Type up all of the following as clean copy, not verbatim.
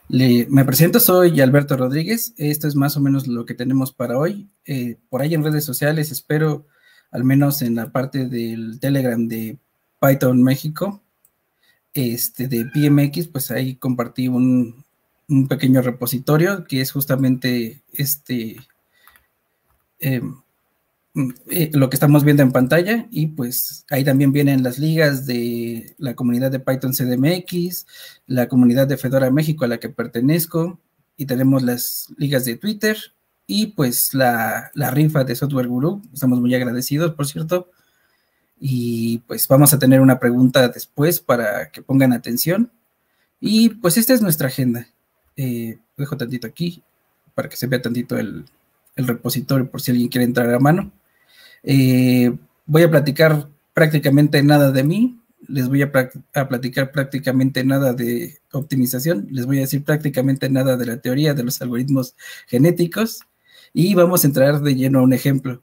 Me presento, soy Alberto Rodríguez. Esto es más o menos lo que tenemos para hoy. Por ahí en redes sociales, espero, al menos en la parte del Telegram de Python México, de PMX, pues ahí compartí un pequeño repositorio que es justamente eh, lo que estamos viendo en pantalla, y pues ahí también vienen las ligas de la comunidad de Python CDMX, la comunidad de Fedora México a la que pertenezco, y tenemos las ligas de Twitter y pues la rifa de Software Guru. Estamos muy agradecidos, por cierto, y pues vamos a tener una pregunta después para que pongan atención. Y pues esta es nuestra agenda. Dejo tantito aquí para que se vea tantito el repositorio por si alguien quiere entrar a mano. Voy a platicar prácticamente nada de mí, les voy a platicar prácticamente nada de optimización, les voy a decir prácticamente nada de la teoría de los algoritmos genéticos, y vamos a entrar de lleno a un ejemplo.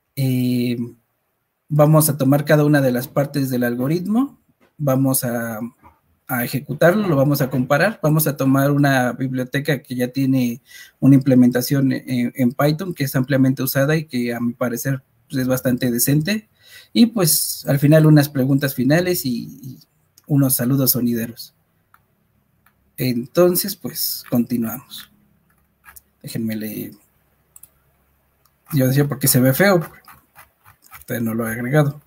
Vamos a tomar cada una de las partes del algoritmo, vamos a ejecutarlo, lo vamos a comparar, vamos a tomar una biblioteca que ya tiene una implementación en Python que es ampliamente usada y que a mi parecer pues, es bastante decente, y pues al final unas preguntas finales y unos saludos sonideros. Entonces pues continuamos. Déjenme leer. Yo decía porque se ve feo, pero no lo he agregado.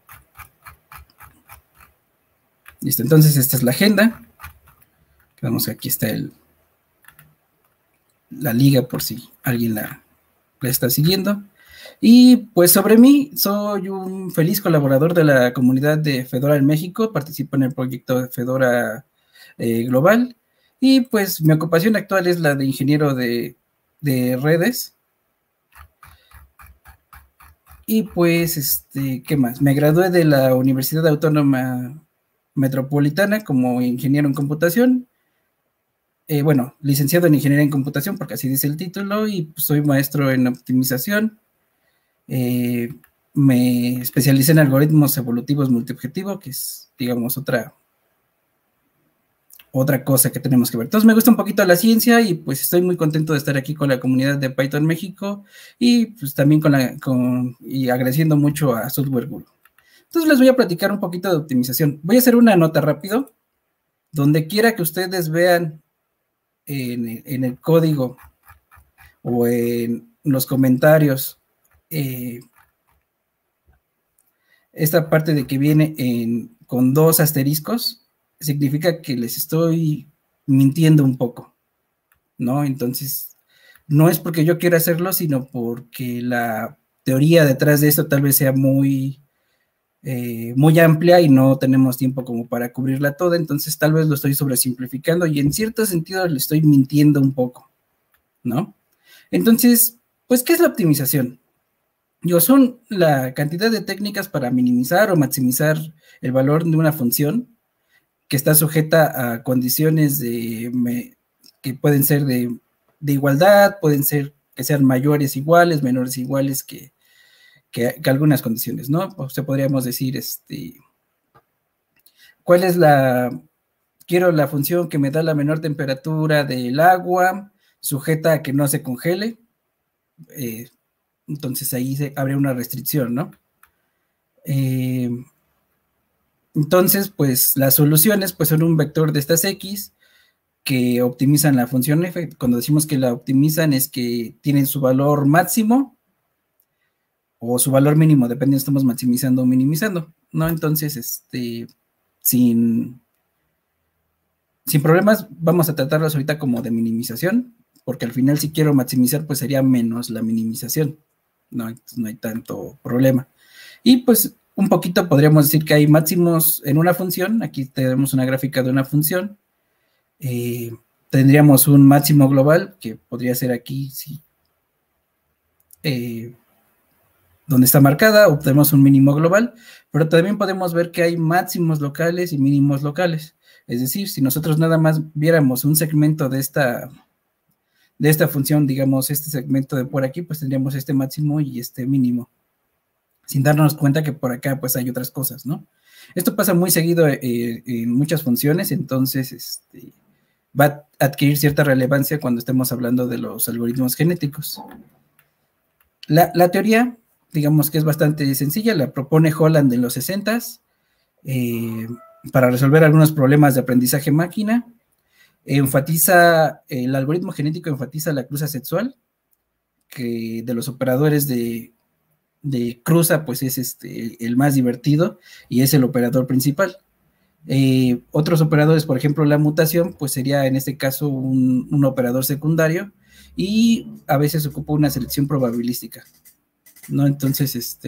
Listo, entonces esta es la agenda. Vemos que aquí está la liga por si alguien la está siguiendo. Y pues sobre mí, soy un feliz colaborador de la comunidad de Fedora en México, participo en el proyecto de Fedora Global, y pues mi ocupación actual es la de ingeniero de redes. Y pues, ¿qué más? Me gradué de la Universidad Autónoma Metropolitana como ingeniero en computación. Bueno, licenciado en ingeniería en computación, porque así dice el título, y pues, soy maestro en optimización. Me especialicé en algoritmos evolutivos multiobjetivo, que es, digamos, otra cosa que tenemos que ver. Entonces me gusta un poquito la ciencia y pues estoy muy contento de estar aquí con la comunidad de Python México, y pues también y agradeciendo mucho a Software Guru. Entonces les voy a platicar un poquito de optimización. Voy a hacer una nota rápido. Donde quiera que ustedes vean en el código o en los comentarios esta parte de que viene con 2 asteriscos, significa que les estoy mintiendo un poco, ¿no? Entonces, no es porque yo quiera hacerlo, sino porque la teoría detrás de esto tal vez sea muy amplia y no tenemos tiempo como para cubrirla toda, entonces tal vez lo estoy sobresimplificando y en cierto sentido le estoy mintiendo un poco, ¿no? Entonces, pues, ¿qué es la optimización? Son la cantidad de técnicas para minimizar o maximizar el valor de una función que está sujeta a condiciones que pueden ser de igualdad, pueden ser que sean mayores iguales, menores iguales que algunas condiciones, ¿no? O sea, podríamos decir, ¿cuál es quiero la función que me da la menor temperatura del agua, sujeta a que no se congele? Entonces ahí habría una restricción, ¿no? Entonces, pues las soluciones pues son un vector de estas X que optimizan la función f. Cuando decimos que la optimizan es que tienen su valor máximo o su valor mínimo, depende si estamos maximizando o minimizando, ¿no? Entonces, sin problemas, vamos a tratarlos ahorita como de minimización, porque al final si quiero maximizar, pues sería menos la minimización, ¿no? Entonces no hay tanto problema. Y pues un poquito podríamos decir que hay máximos en una función. Aquí tenemos una gráfica de una función. Tendríamos un máximo global, que podría ser aquí, sí, donde está marcada, o tenemos un mínimo global, pero también podemos ver que hay máximos locales y mínimos locales. Es decir, si nosotros nada más viéramos un segmento de esta función, digamos, este segmento de por aquí, pues tendríamos este máximo y este mínimo, sin darnos cuenta que por acá pues hay otras cosas, ¿no? Esto pasa muy seguido en muchas funciones, entonces va a adquirir cierta relevancia cuando estemos hablando de los algoritmos genéticos. La teoría, digamos que es bastante sencilla, la propone Holland en los 60s para resolver algunos problemas de aprendizaje máquina. El algoritmo genético enfatiza la cruza sexual, que de los operadores de cruza, pues es el más divertido y es el operador principal. Otros operadores, por ejemplo, la mutación, pues sería en este caso un operador secundario y a veces ocupa una selección probabilística, ¿no? Entonces,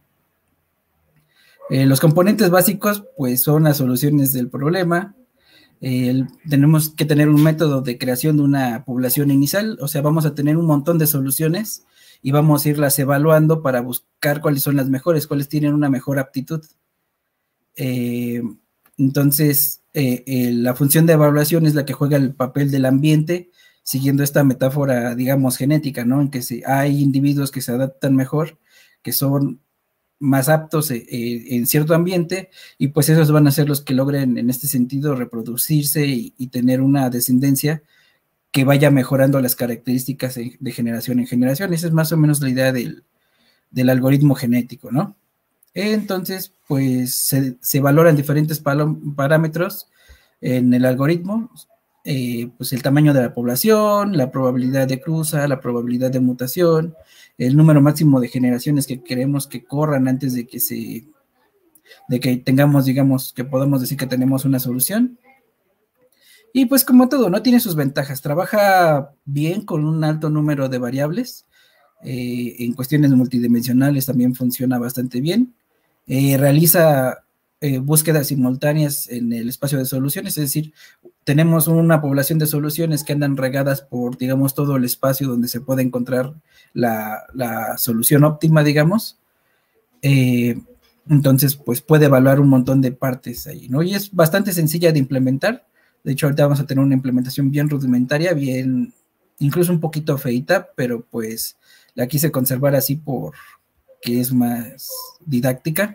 los componentes básicos, pues son las soluciones del problema. Tenemos que tener un método de creación de una población inicial, o sea, vamos a tener un montón de soluciones y vamos a irlas evaluando para buscar cuáles son las mejores, cuáles tienen una mejor aptitud. Entonces, la función de evaluación es la que juega el papel del ambiente, siguiendo esta metáfora, digamos, genética, ¿no? En que hay individuos que se adaptan mejor, que son más aptos en cierto ambiente, y pues esos van a ser los que logren en este sentido reproducirse y tener una descendencia que vaya mejorando las características de generación en generación. Esa es más o menos la idea del algoritmo genético, ¿no? Entonces, pues se valoran diferentes parámetros en el algoritmo, pues el tamaño de la población, la probabilidad de cruza, la probabilidad de mutación, el número máximo de generaciones que queremos que corran antes de que tengamos, digamos, que podamos decir que tenemos una solución. Y pues como todo, ¿no? Tiene sus ventajas. Trabaja bien con un alto número de variables. En cuestiones multidimensionales también funciona bastante bien. Realiza búsquedas simultáneas en el espacio de soluciones, es decir, tenemos una población de soluciones que andan regadas por, digamos, todo el espacio donde se puede encontrar la solución óptima, digamos. Entonces, pues puede evaluar un montón de partes ahí, ¿no? Y es bastante sencilla de implementar. De hecho, ahorita vamos a tener una implementación bien rudimentaria, bien, incluso un poquito feita, pero pues la quise conservar así porque es más didáctica.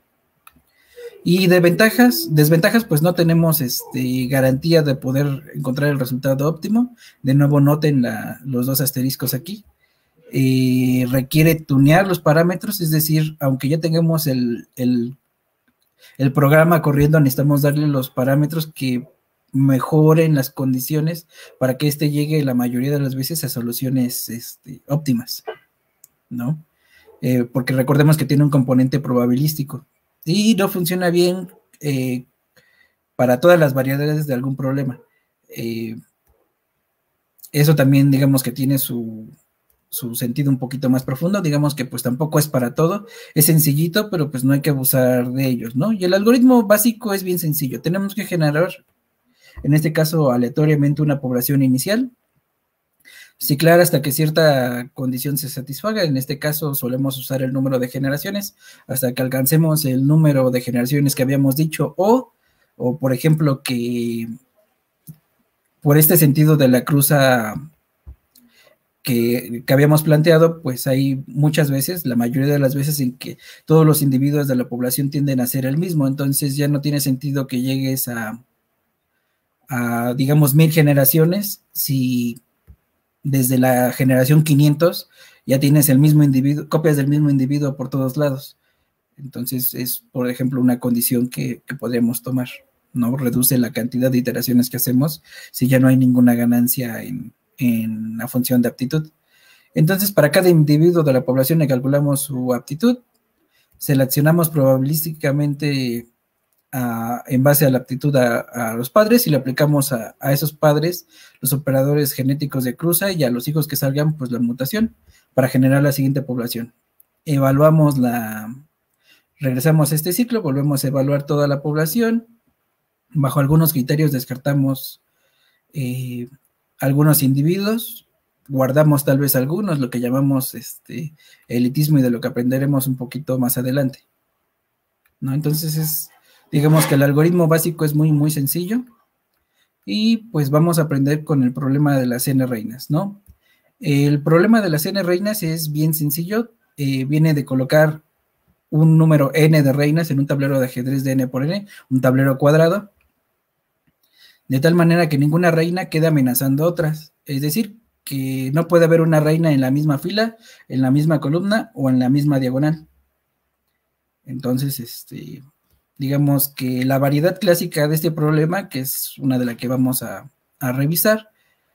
Y de desventajas, pues no tenemos garantía de poder encontrar el resultado óptimo. De nuevo, noten los dos asteriscos aquí. Requiere tunear los parámetros, es decir, aunque ya tengamos el programa corriendo, necesitamos darle los parámetros que mejoren las condiciones para que llegue la mayoría de las veces a soluciones óptimas, ¿no? Porque recordemos que tiene un componente probabilístico y no funciona bien para todas las variedades de algún problema. Eso también, digamos que tiene su sentido un poquito más profundo, digamos que pues tampoco es para todo, es sencillito, pero pues no hay que abusar de ellos, ¿no? Y el algoritmo básico es bien sencillo, tenemos que generar, en este caso aleatoriamente, una población inicial, ciclar hasta que cierta condición se satisfaga. En este caso solemos usar el número de generaciones hasta que alcancemos el número de generaciones que habíamos dicho, o por ejemplo que por este sentido de la cruza que habíamos planteado, pues hay muchas veces, la mayoría de las veces, en que todos los individuos de la población tienden a ser el mismo, entonces ya no tiene sentido que llegues a digamos, 1000 generaciones si desde la generación 500 ya tienes el mismo individuo, copias del mismo individuo por todos lados. Entonces es, por ejemplo, una condición que podríamos tomar, ¿no? Reduce la cantidad de iteraciones que hacemos si ya no hay ninguna ganancia en la función de aptitud. Entonces, para cada individuo de la población le calculamos su aptitud, seleccionamos probabilísticamente en base a la aptitud a los padres y le aplicamos a esos padres los operadores genéticos de cruza y a los hijos que salgan, pues la mutación para generar la siguiente población. Evaluamos regresamos a este ciclo, volvemos a evaluar toda la población. Bajo algunos criterios descartamos algunos individuos, guardamos tal vez algunos, lo que llamamos elitismo, y de lo que aprenderemos un poquito más adelante, ¿no? Entonces digamos que el algoritmo básico es muy, muy sencillo, y pues vamos a aprender con el problema de las n reinas, ¿no? El problema de las n reinas es bien sencillo, viene de colocar un número n de reinas en un tablero de ajedrez de n por n, un tablero cuadrado. de tal manera que ninguna reina quede amenazando a otras. Es decir, que no puede haber una reina en la misma fila, en la misma columna o en la misma diagonal. Entonces, digamos que la variedad clásica de este problema, que es una de las que vamos a revisar,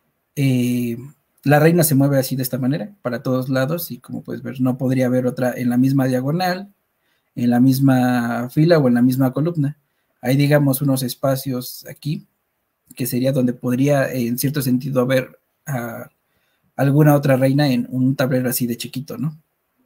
la reina se mueve así de esta manera, para todos lados, y como puedes ver, no podría haber otra en la misma diagonal, en la misma fila o en la misma columna. Hay, digamos, unos espacios aquí, que sería donde podría, en cierto sentido, haber alguna otra reina en un tablero así de chiquito, ¿no?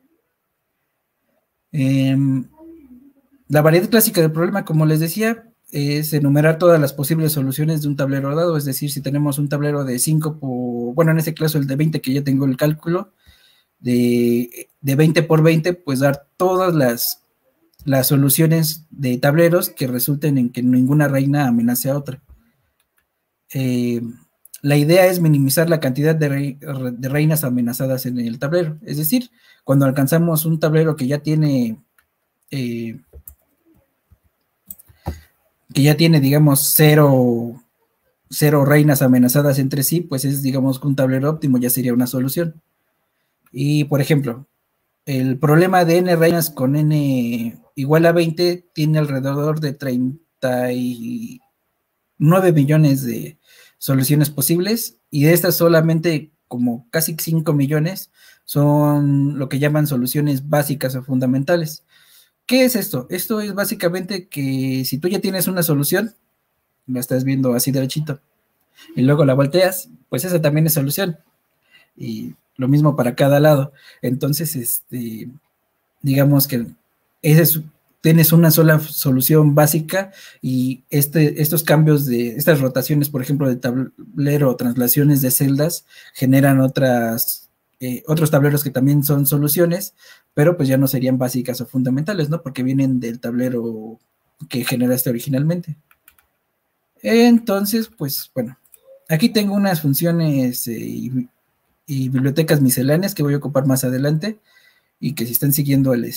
La variedad clásica del problema, como les decía, es enumerar todas las posibles soluciones de un tablero dado, es decir, si tenemos un tablero de 5 por, bueno, en este caso el de 20, que ya tengo el cálculo, de 20 por 20, pues dar todas las soluciones de tableros que resulten en que ninguna reina amenace a otra. La idea es minimizar la cantidad de reinas amenazadas en el tablero, es decir, cuando alcanzamos un tablero que ya tiene, digamos, cero reinas amenazadas entre sí, pues es, digamos, que un tablero óptimo ya sería una solución. Y, por ejemplo, el problema de n reinas con n igual a 20 tiene alrededor de 39 millones de soluciones posibles, y de estas solamente como casi 5 millones son lo que llaman soluciones básicas o fundamentales. ¿Qué es esto? Esto es básicamente que si tú ya tienes una solución, la estás viendo así derechito, y luego la volteas, pues esa también es solución. Y lo mismo para cada lado. Entonces, digamos que tienes una sola solución básica, y estos cambios estas rotaciones, por ejemplo, de tablero o traslaciones de celdas, generan otros tableros que también son soluciones, pero pues ya no serían básicas o fundamentales, ¿no? Porque vienen del tablero que generaste originalmente. Entonces, pues bueno, aquí tengo unas funciones y bibliotecas misceláneas que voy a ocupar más adelante, y que si están siguiendo el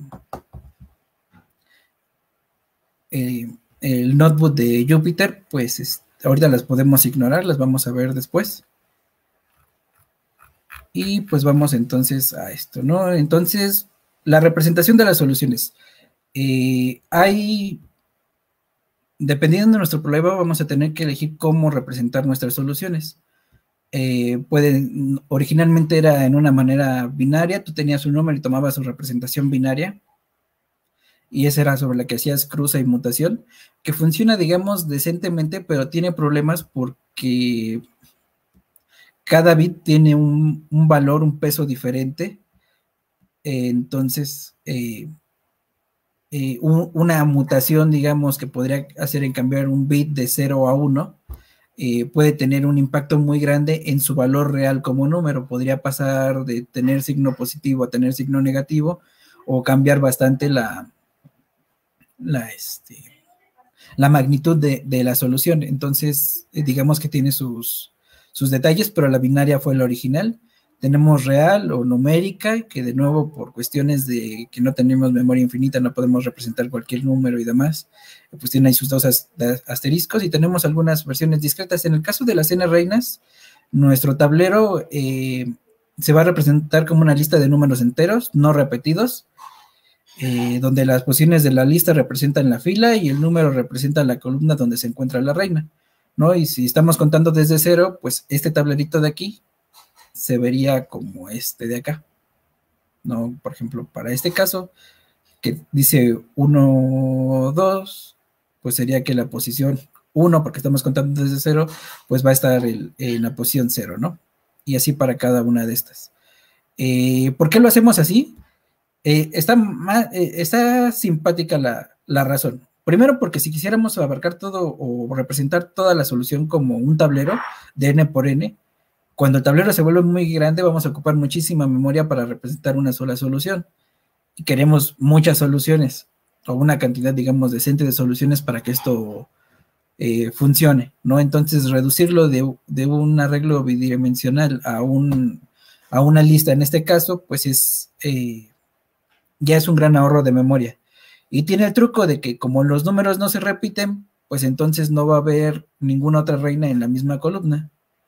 notebook de Jupyter, pues ahorita las podemos ignorar, las vamos a ver después. Y pues vamos entonces a esto, ¿no? Entonces, la representación de las soluciones. Dependiendo de nuestro problema, vamos a tener que elegir cómo representar nuestras soluciones. Originalmente era en una manera binaria, tú tenías un número y tomabas su representación binaria, y esa era sobre la que hacías cruza y mutación, que funciona, digamos, decentemente, pero tiene problemas porque cada bit tiene un valor, un peso diferente. Entonces, una mutación, digamos, que podría hacer en cambiar un bit de 0 a 1, puede tener un impacto muy grande en su valor real como número. Podría pasar de tener signo positivo a tener signo negativo, o cambiar bastante la magnitud de la solución. Entonces, digamos que tiene sus detalles, pero la binaria fue la original. Tenemos real o numérica, que de nuevo, por cuestiones de que no tenemos memoria infinita, no podemos representar cualquier número y demás, pues tiene ahí sus dos asteriscos. Y tenemos algunas versiones discretas. En el caso de las n reinas, nuestro tablero se va a representar como una lista de números enteros, no repetidos, donde las posiciones de la lista representan la fila y el número representa la columna donde se encuentra la reina, ¿no? Y si estamos contando desde 0, pues este tablerito de aquí se vería como este de acá, ¿no? Por ejemplo, para este caso, que dice 1, 2, pues sería que la posición 1, porque estamos contando desde 0, pues va a estar en la posición 0, ¿no? Y así para cada una de estas. ¿Por qué lo hacemos así? Está simpática la razón. Primero, porque si quisiéramos abarcar todo o representar toda la solución como un tablero de n por n, cuando el tablero se vuelve muy grande, vamos a ocupar muchísima memoria para representar una sola solución. Y queremos muchas soluciones, o una cantidad, digamos, decente de soluciones para que esto funcione, ¿no? Entonces, reducirlo de un arreglo bidimensional a una lista, en este caso, pues ya es un gran ahorro de memoria. Y tiene el truco de que como los números no se repiten, pues entonces no va a haber ninguna otra reina en la misma columna.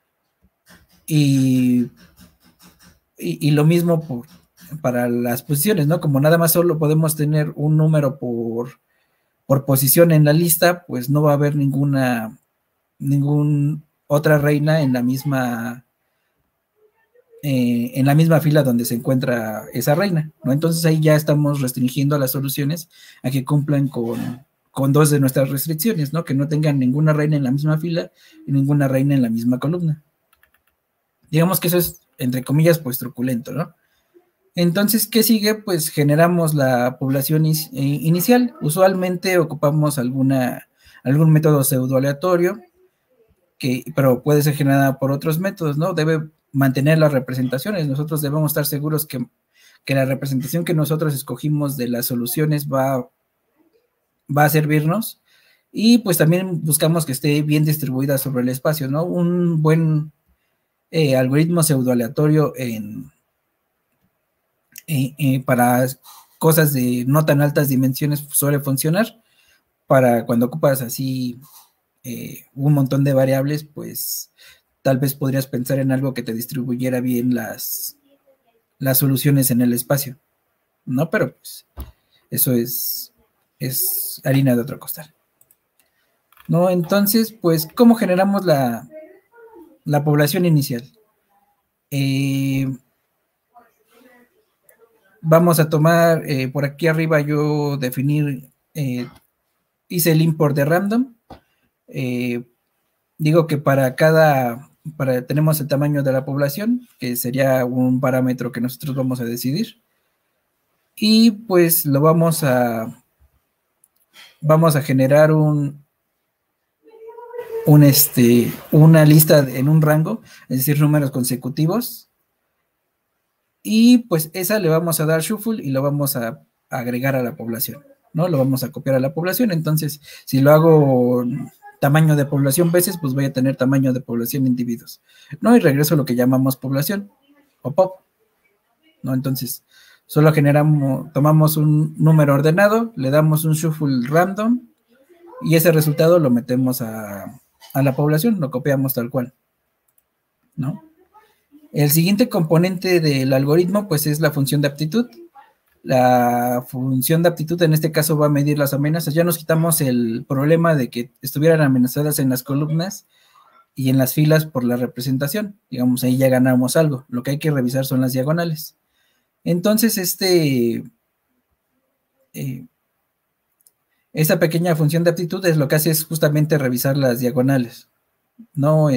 Y lo mismo para las posiciones, ¿no? Como nada más solo podemos tener un número por posición en la lista, pues no va a haber ninguna otra reina en la misma fila donde se encuentra esa reina, ¿no? Entonces ahí ya estamos restringiendo a las soluciones a que cumplan con dos de nuestras restricciones, ¿no? Que no tengan ninguna reina en la misma fila y ninguna reina en la misma columna. Digamos que eso es, entre comillas, pues truculento, ¿no? Entonces, ¿qué sigue? Pues generamos la población inicial. Usualmente ocupamos algún método pseudoaleatorio, pero puede ser generada por otros métodos, ¿no? Debe mantener las representaciones. Nosotros debemos estar seguros que la representación que nosotros escogimos de las soluciones va a servirnos, y pues también buscamos que esté bien distribuida sobre el espacio, ¿no? Un buen algoritmo pseudoaleatorio para cosas de no tan altas dimensiones suele funcionar. Para cuando ocupas así un montón de variables, pues tal vez podrías pensar en algo que te distribuyera bien las soluciones en el espacio, ¿no? Pero pues eso es harina de otro costal, ¿no? Entonces, pues, ¿cómo generamos la población inicial? Vamos a tomar, por aquí arriba yo definir, hice el import de random. Digo que tenemos el tamaño de la población, que sería un parámetro que nosotros vamos a decidir. Y pues lo vamos a generar una lista en un rango, es decir, números consecutivos. Y pues esa le vamos a dar shuffle y lo vamos a agregar a la población, ¿no? Lo vamos a copiar a la población. Entonces, si lo hago tamaño de población veces, pues voy a tener tamaño de población individuos, ¿no? Y regreso a lo que llamamos población o pop, ¿no? Entonces, solo tomamos un número ordenado, le damos un shuffle random y ese resultado lo metemos a la población, lo copiamos tal cual, ¿no? El siguiente componente del algoritmo, pues, es la función de aptitud. La función de aptitud en este caso va a medir las amenazas. Ya nos quitamos el problema de que estuvieran amenazadas en las columnas y en las filas por la representación. Digamos, ahí ya ganamos algo. Lo que hay que revisar son las diagonales. Entonces, esta pequeña función de aptitud es lo que hace es justamente revisar las diagonales. No,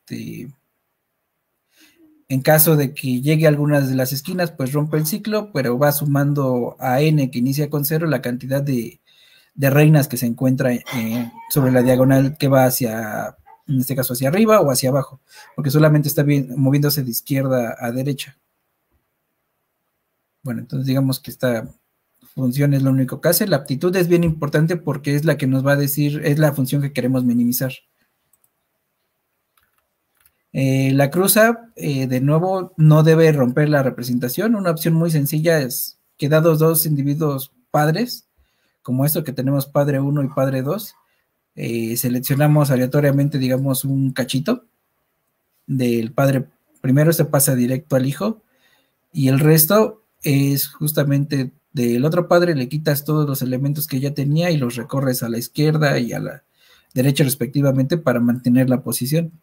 en caso de que llegue a algunas de las esquinas, pues rompe el ciclo, pero va sumando a n que inicia con 0 la cantidad de reinas que se encuentra sobre la diagonal que va hacia, en este caso, hacia arriba o hacia abajo, porque solamente está moviéndose de izquierda a derecha. Bueno, entonces digamos que esta función es lo único que hace. La aptitud es bien importante porque es la que nos va a decir, es la función que queremos minimizar. La cruza, de nuevo, no debe romper la representación. Una opción muy sencilla es que dados dos individuos padres, como esto que tenemos padre 1 y padre 2, seleccionamos aleatoriamente, digamos, un cachito del padre primero, se pasa directo al hijo, y el resto es justamente del otro padre, le quitas todos los elementos que ya tenía y los recorres a la izquierda y a la derecha respectivamente para mantener la posición.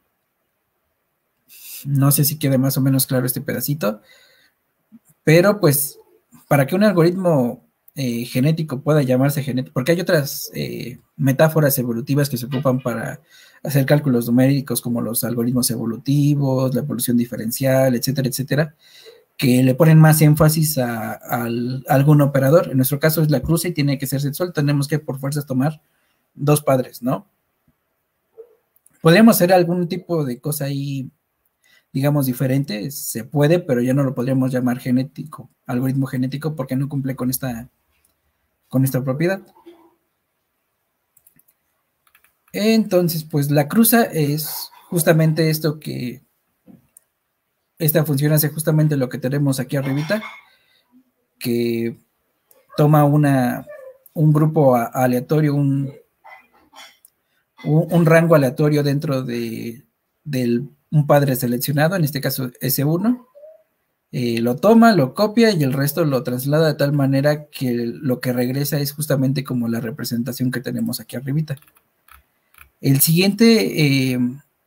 No sé si quede más o menos claro este pedacito, pero pues para que un algoritmo genético pueda llamarse genético, porque hay otras metáforas evolutivas que se ocupan para hacer cálculos numéricos, como los algoritmos evolutivos, la evolución diferencial, etcétera, etcétera, que le ponen más énfasis a algún operador. En nuestro caso es la cruza y tiene que ser sexual, tenemos que por fuerzas tomar dos padres, ¿no? Podríamos hacer algún tipo de cosa ahí, digamos, diferente, se puede, pero ya no lo podríamos llamar genético, algoritmo genético, porque no cumple con esta propiedad. Entonces, pues la cruza es justamente esto que esta función hace justamente lo que tenemos aquí arribita, que toma un grupo aleatorio, un rango aleatorio dentro de un padre seleccionado, en este caso S1, lo toma, lo copia y el resto lo traslada de tal manera que lo que regresa es justamente como la representación que tenemos aquí arribita. El siguiente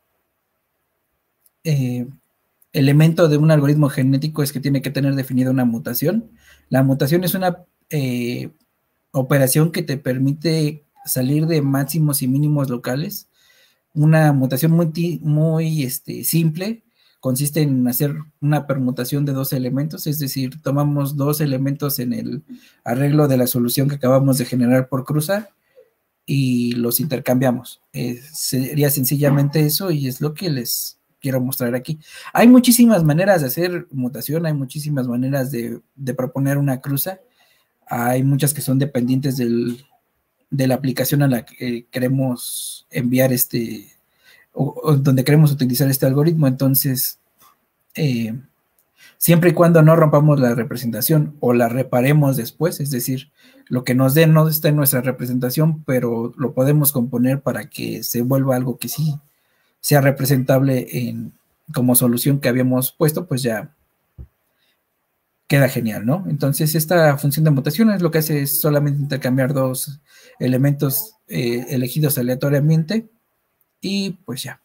elemento de un algoritmo genético es que tiene que tener definida una mutación. La mutación es una operación que te permite salir de máximos y mínimos locales. Una mutación muy simple consiste en hacer una permutación de dos elementos, es decir, tomamos dos elementos en el arreglo de la solución que acabamos de generar por cruzar y los intercambiamos. Sería sencillamente eso y es lo que les quiero mostrar aquí. Hay muchísimas maneras de hacer mutación, hay muchísimas maneras de proponer una cruza, hay muchas que son dependientes de la aplicación a la que queremos enviar o donde queremos utilizar este algoritmo. Entonces, siempre y cuando no rompamos la representación o la reparemos después, es decir, lo que nos den no está en nuestra representación, pero lo podemos componer para que se vuelva algo que sí sea representable como solución que habíamos puesto, pues ya queda genial, ¿no? Entonces, esta función de mutación es lo que hace es solamente intercambiar dos elementos elegidos aleatoriamente y pues ya.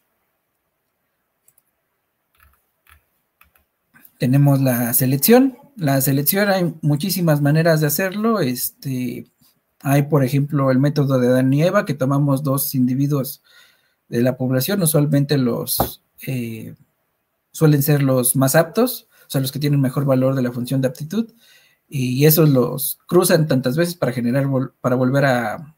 Tenemos la selección. La selección hay muchísimas maneras de hacerlo. Hay, por ejemplo, el método de Adán y Eva, que tomamos dos individuos de la población, usualmente suelen ser los más aptos, o sea, los que tienen mejor valor de la función de aptitud, y esos los cruzan tantas veces para volver a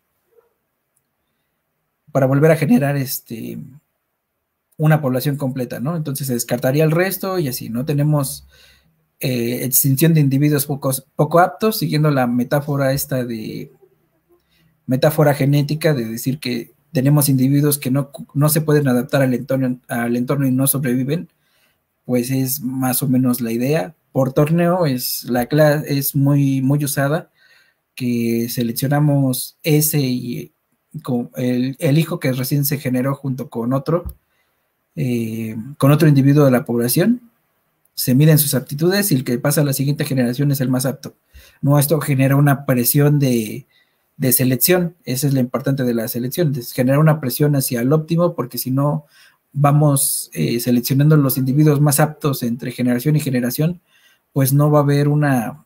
generar una población completa, ¿no? Entonces se descartaría el resto y así, ¿no? Tenemos extinción de individuos poco aptos, siguiendo la metáfora metáfora genética de decir que tenemos individuos que no se pueden adaptar al entorno y no sobreviven, pues es más o menos la idea. Por torneo es muy, muy usada, que seleccionamos ese y el hijo que recién se generó junto con otro individuo de la población, se miden sus aptitudes y el que pasa a la siguiente generación es el más apto. No, esto genera una presión de selección, esa es lo importante de la selección, genera una presión hacia el óptimo, porque si no vamos seleccionando los individuos más aptos entre generación y generación, pues no va a haber una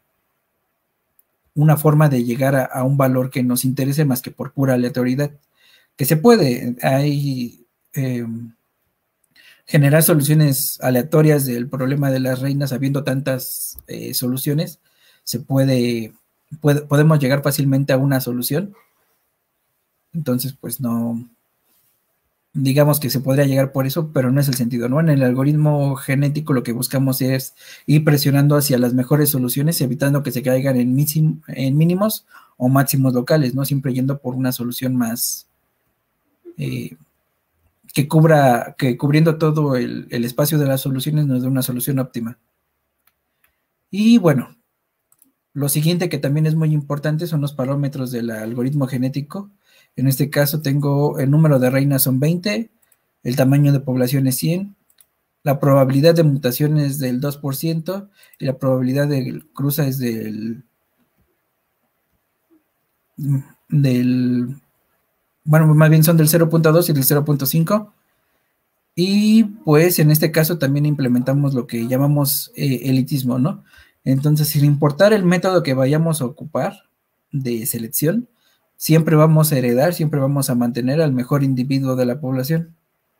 forma de llegar a un valor que nos interese más que por pura aleatoriedad, que se puede, hay generar soluciones aleatorias del problema de las reinas, habiendo tantas soluciones, podemos llegar fácilmente a una solución. Entonces, pues no, digamos que se podría llegar por eso, pero no es el sentido, ¿no? En el algoritmo genético lo que buscamos es ir presionando hacia las mejores soluciones, evitando que se caigan en mínimos o máximos locales, ¿no? Siempre yendo por una solución más que cubriendo todo el espacio de las soluciones nos dé una solución óptima. Y bueno, lo siguiente que también es muy importante son los parámetros del algoritmo genético. En este caso tengo el número de reinas son 20, el tamaño de población es 100, la probabilidad de mutación es del 2% y la probabilidad de cruza es bueno, más bien son del 0.2 y del 0.5. Y pues en este caso también implementamos lo que llamamos elitismo, ¿no? Entonces, sin importar el método que vayamos a ocupar de selección, siempre vamos a heredar, siempre vamos a mantener al mejor individuo de la población,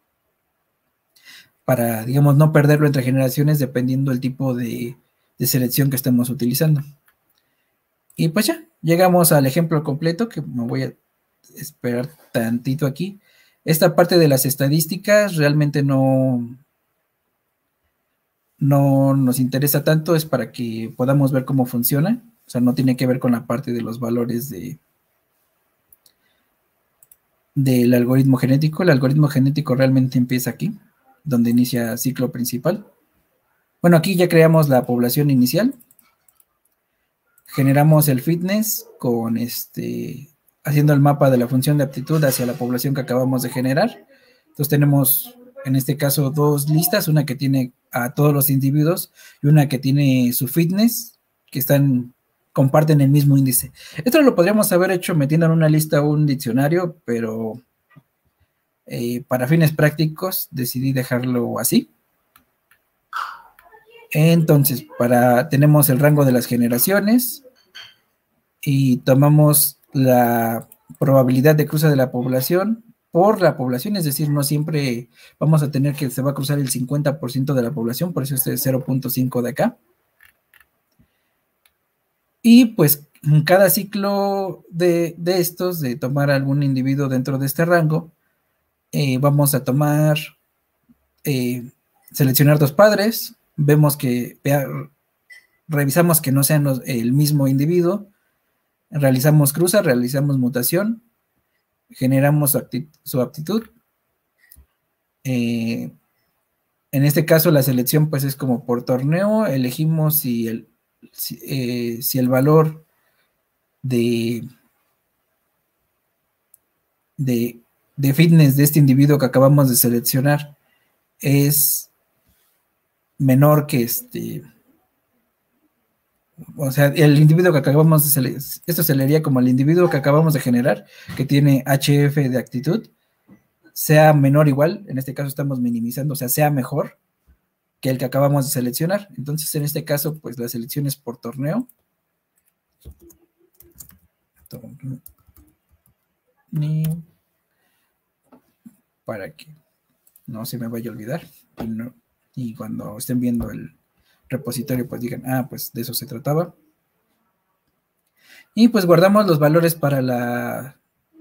para, digamos, no perderlo entre generaciones dependiendo del tipo de selección que estemos utilizando. Y pues ya, llegamos al ejemplo completo, que me voy a esperar tantito aquí. Esta parte de las estadísticas realmente no nos interesa tanto, es para que podamos ver cómo funciona, o sea, no tiene que ver con la parte de los valores del algoritmo genético. El algoritmo genético realmente empieza aquí, donde inicia ciclo principal. Bueno, aquí ya creamos la población inicial, generamos el fitness con haciendo el mapa de la función de aptitud hacia la población que acabamos de generar. Entonces tenemos en este caso dos listas, una que tiene a todos los individuos y una que tiene su fitness, que comparten el mismo índice. Esto lo podríamos haber hecho metiendo en una lista un diccionario, pero para fines prácticos decidí dejarlo así. Entonces, tenemos el rango de las generaciones y tomamos la probabilidad de cruce de la población por la población, es decir, no siempre vamos a tener que se va a cruzar el 50% de la población, por eso este es 0.5 de acá. Y pues en cada ciclo de estos, de tomar algún individuo dentro de este rango, vamos a seleccionar dos padres, revisamos que no sean el mismo individuo, realizamos cruza, realizamos mutación, generamos su aptitud. En este caso la selección pues es como por torneo, elegimos si el valor de fitness de este individuo que acabamos de seleccionar es menor que o sea, el individuo que acabamos de seleccionar, esto se leería como el individuo que acabamos de generar, que tiene HF de actitud, sea menor o igual, en este caso estamos minimizando, o sea mejor que el que acabamos de seleccionar. Entonces, en este caso, pues la selección es por torneo. Para que no se me vaya a olvidar y cuando estén viendo el repositorio pues digan, pues de eso se trataba. Y pues guardamos los valores para las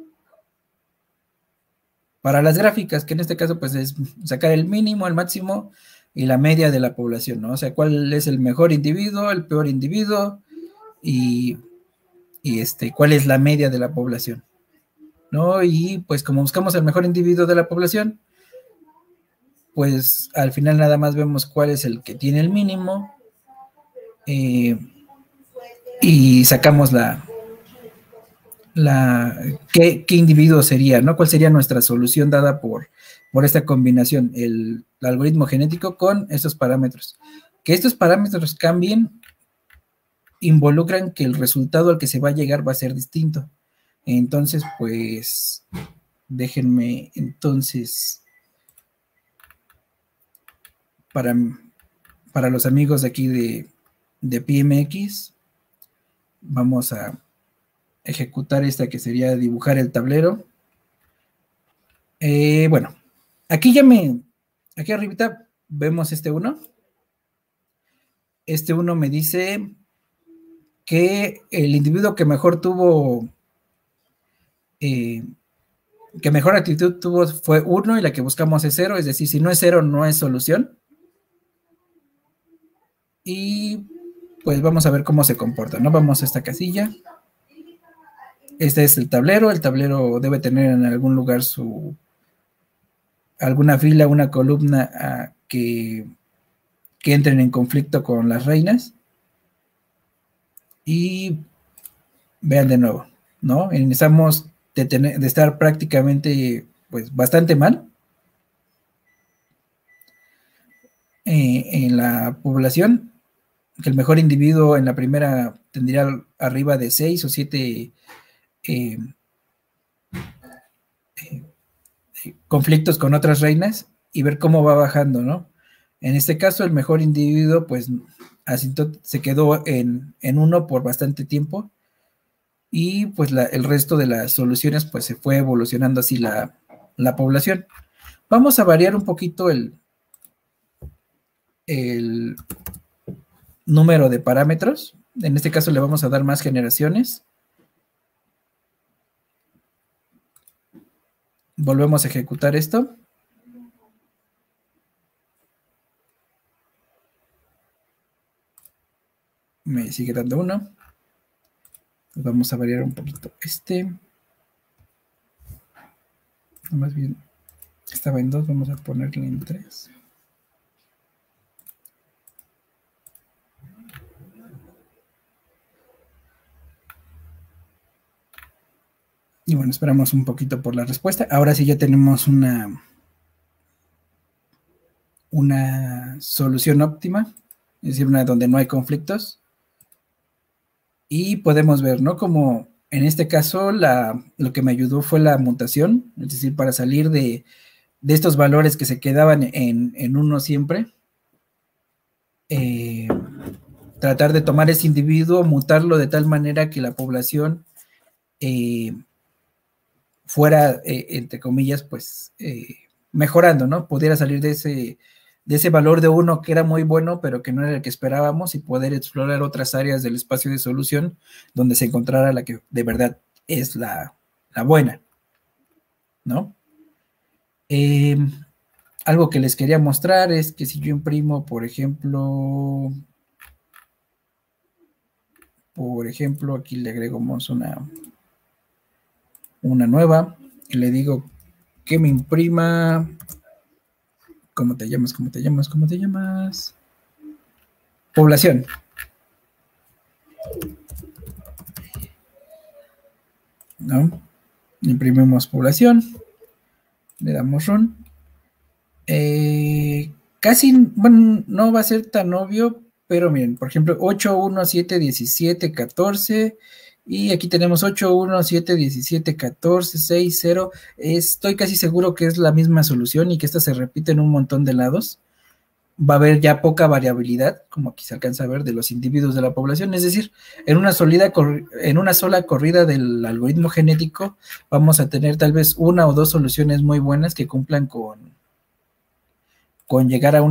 gráficas, que en este caso pues es sacar el mínimo, el máximo y la media de la población, ¿no? O sea, cuál es el mejor individuo, el peor individuo y cuál es la media de la población, ¿no? Y pues como buscamos el mejor individuo de la población, pues al final nada más vemos cuál es el que tiene el mínimo y sacamos qué individuo sería, ¿no? ¿Cuál sería nuestra solución dada por esta combinación, el algoritmo genético con estos parámetros? Que estos parámetros cambien involucran que el resultado al que se va a llegar va a ser distinto. Entonces, pues, déjenme entonces, para los amigos de aquí de PMX, vamos a ejecutar esta que sería dibujar el tablero. Bueno, aquí arribita vemos este 1. Este 1 me dice que el individuo que mejor tuvo, que mejor actitud tuvo fue 1 y la que buscamos es 0, es decir, si no es 0 no es solución. Y pues vamos a ver cómo se comporta, ¿no? Vamos a esta casilla. Este es el tablero debe tener en algún lugar alguna fila, una columna que entren en conflicto con las reinas. Y vean de nuevo, ¿no? Empezamos de estar prácticamente, pues, bastante mal en la población, que el mejor individuo en la primera tendría arriba de 6 o 7 conflictos con otras reinas y ver cómo va bajando, ¿no? En este caso, el mejor individuo, pues, se quedó en 1 por bastante tiempo y pues el resto de las soluciones, pues, se fue evolucionando así la población. Vamos a variar un poquito el número de parámetros. En este caso le vamos a dar más generaciones. Volvemos a ejecutar esto. Me sigue dando 1. Vamos a variar un poquito más bien estaba en 2, vamos a ponerle en 3. Y bueno, esperamos un poquito por la respuesta. Ahora sí ya tenemos una solución óptima, es decir, una donde no hay conflictos. Y podemos ver, ¿no? Como en este caso lo que me ayudó fue la mutación, es decir, para salir de estos valores que se quedaban en uno siempre, tratar de tomar ese individuo, mutarlo de tal manera que la población fuera, entre comillas, pues mejorando, ¿no? Pudiera salir de ese valor de uno que era muy bueno, pero que no era el que esperábamos, y poder explorar otras áreas del espacio de solución donde se encontrara la que de verdad es la buena, ¿no? Algo que les quería mostrar es que si yo imprimo, por ejemplo, aquí le agregamos una nueva y le digo que me imprima. ¿Cómo te llamas? ¿Cómo te llamas? ¿Cómo te llamas? Población. ¿No? Imprimimos población. Le damos run. Casi, bueno, no va a ser tan obvio, pero miren, por ejemplo, 8, 1, 7, 17, 14. Y aquí tenemos 8, 1, 7, 17, 14, 6, 0. Estoy casi seguro que es la misma solución y que esta se repite en un montón de lados. Va a haber ya poca variabilidad, como aquí se alcanza a ver, de los individuos de la población. Es decir, en una sola corrida del algoritmo genético vamos a tener tal vez una o dos soluciones muy buenas que cumplan con llegar a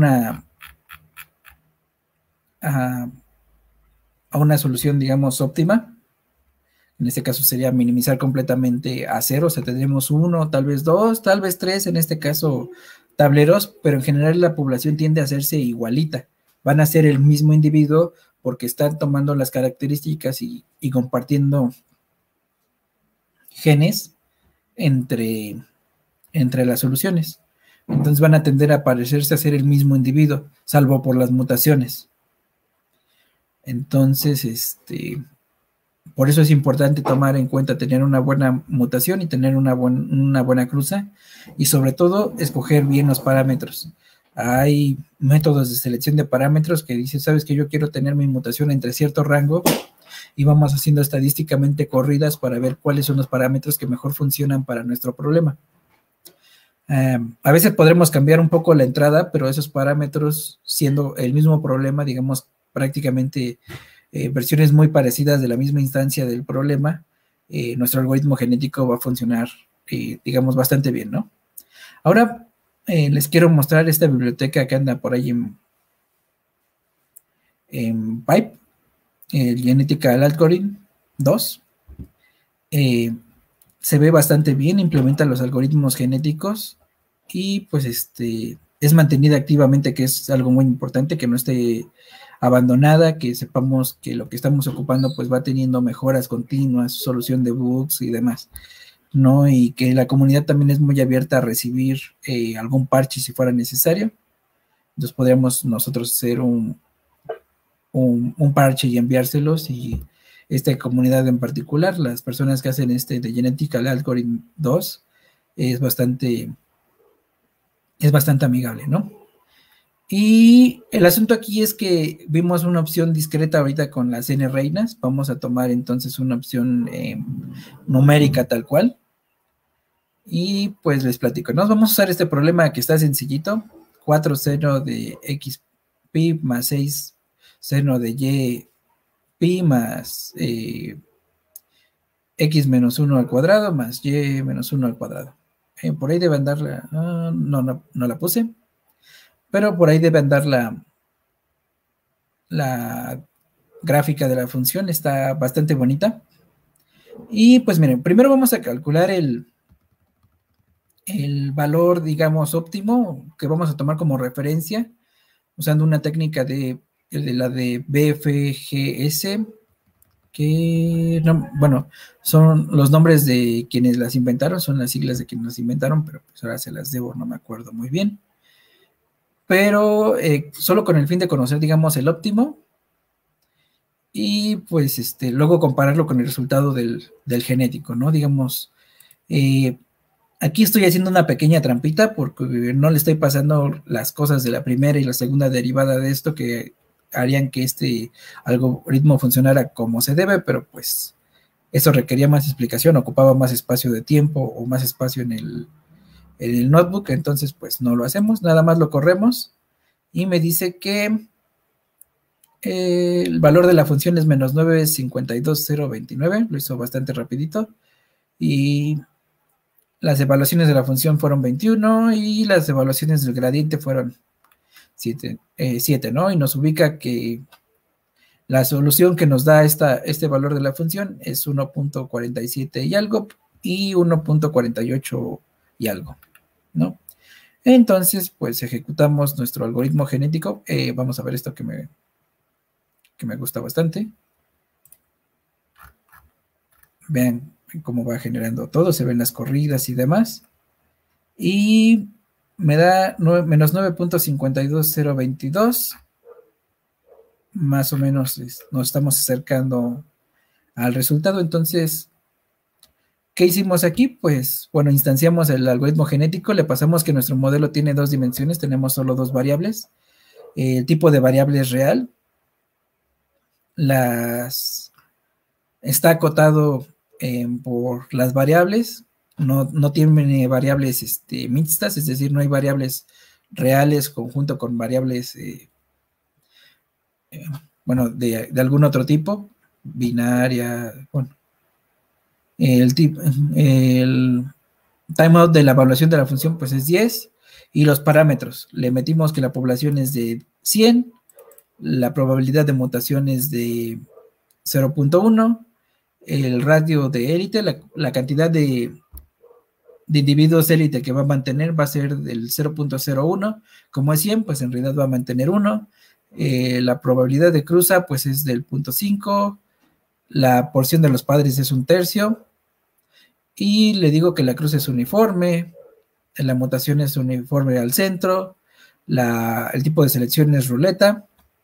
una solución, digamos, óptima. En este caso sería minimizar completamente a cero, o sea, tendríamos uno, tal vez dos, tal vez tres, en este caso tableros, pero en general la población tiende a hacerse igualita. Van a ser el mismo individuo porque están tomando las características y compartiendo genes entre las soluciones. Entonces van a tender a parecerse a ser el mismo individuo, salvo por las mutaciones. Entonces, por eso es importante tomar en cuenta tener una buena mutación y tener una buena cruza, y sobre todo escoger bien los parámetros. Hay métodos de selección de parámetros que dicen, sabes que yo quiero tener mi mutación entre cierto rango, y vamos haciendo estadísticamente corridas para ver cuáles son los parámetros que mejor funcionan para nuestro problema. A veces podremos cambiar un poco la entrada, pero esos parámetros, siendo el mismo problema, digamos, prácticamente versiones muy parecidas de la misma instancia del problema, nuestro algoritmo genético va a funcionar, digamos, bastante bien, ¿no? Ahora les quiero mostrar esta biblioteca que anda por ahí en Pipe, el Genetical Algorithm 2. Se ve bastante bien, implementa los algoritmos genéticos y pues es mantenida activamente, que es algo muy importante, que no esté abandonada, que sepamos que lo que estamos ocupando pues va teniendo mejoras continuas, solución de bugs y demás, ¿no? Y que la comunidad también es muy abierta a recibir algún parche si fuera necesario. Entonces podríamos nosotros hacer un parche y enviárselos, y esta comunidad en particular, las personas que hacen de Genetical Algorithm 2, es bastante amigable, ¿no? Y el asunto aquí es que vimos una opción discreta ahorita con las n reinas. Vamos a tomar entonces una opción numérica tal cual. Y pues les platico, ¿no? Vamos a usar este problema que está sencillito: 4 seno de x pi más 6 seno de y pi más x menos 1 al cuadrado más y menos 1 al cuadrado. Por ahí debe andar no la puse, pero por ahí debe andar la gráfica de la función. Está bastante bonita. Y pues miren, primero vamos a calcular el valor, digamos, óptimo, que vamos a tomar como referencia, usando una técnica de la de BFGS, que, no, bueno, son los nombres de quienes las inventaron, son las siglas de quienes las inventaron, pero pues ahora se las debo, no me acuerdo muy bien. Pero solo con el fin de conocer, digamos, el óptimo, y pues luego compararlo con el resultado del genético, ¿no? Digamos, Eh, Aquí estoy haciendo una pequeña trampita porque no le estoy pasando las cosas de la primera y la segunda derivada de esto que harían que este algoritmo funcionara como se debe, pero pues eso requería más explicación, ocupaba más espacio de tiempo o más espacio en el notebook, entonces pues no lo hacemos, nada más lo corremos y me dice que el valor de la función es menos 9,52029, lo hizo bastante rapidito, y las evaluaciones de la función fueron 21 y las evaluaciones del gradiente fueron 7, ¿no? Y nos ubica que la solución que nos da este valor de la función es 1,47 y algo y 1,48 y algo, ¿no? Entonces, pues ejecutamos nuestro algoritmo genético. Vamos a ver esto que me gusta bastante. Vean cómo va generando todo, se ven las corridas y demás. Y me da menos 9,52022. Más o menos nos estamos acercando al resultado. Entonces, ¿qué hicimos aquí? Pues, bueno, instanciamos el algoritmo genético, le pasamos que nuestro modelo tiene 2 dimensiones, tenemos solo 2 variables. El tipo de variable es real. Está acotado por las variables, no tiene variables mixtas, es decir, no hay variables reales conjunto con variables, bueno, de algún otro tipo, binaria, bueno, el timeout de la evaluación de la función pues es 10 y los parámetros, le metimos que la población es de 100, la probabilidad de mutación es de 0,1, el radio de élite, la cantidad de individuos élite que va a mantener va a ser del 0,01, como es 100, pues en realidad va a mantener 1, la probabilidad de cruza pues es del 0,5, la porción de los padres es 1/3, y le digo que la cruz es uniforme, la mutación es uniforme al centro, el tipo de selección es ruleta,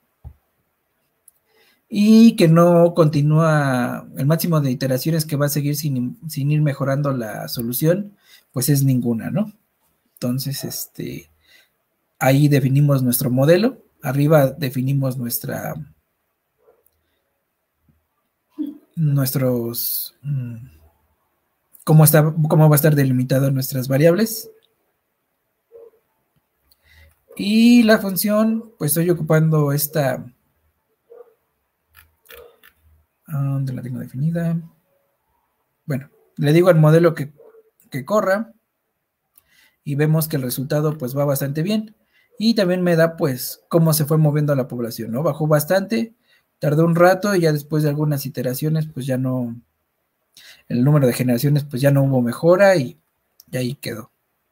y que no continúa, el máximo de iteraciones que va a seguir sin ir mejorando la solución, pues es ninguna, ¿no? Entonces, ahí definimos nuestro modelo, arriba definimos cómo va a estar delimitado nuestras variables. Y la función, pues estoy ocupando esta, ¿dónde la tengo definida? Bueno, le digo al modelo que corra y vemos que el resultado pues va bastante bien. Y también me da pues cómo se fue moviendo la población, ¿no? Bajó bastante, tardó un rato y ya después de algunas iteraciones pues ya no, el número de generaciones pues ya no hubo mejora y ahí quedó.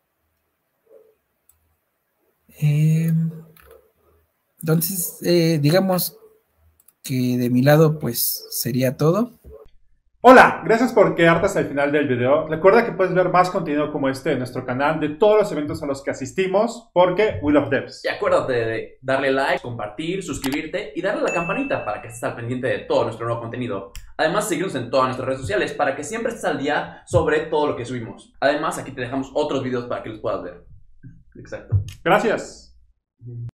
Entonces, digamos que de mi lado pues sería todo. Hola, gracias por quedarte hasta el final del video. Recuerda que puedes ver más contenido como este en nuestro canal de todos los eventos a los que asistimos porque we love devs. Y acuérdate de darle like, compartir, suscribirte y darle a la campanita para que estés al pendiente de todo nuestro nuevo contenido. Además, seguirnos en todas nuestras redes sociales para que siempre estés al día sobre todo lo que subimos. Además, aquí te dejamos otros videos para que los puedas ver. Exacto. Gracias.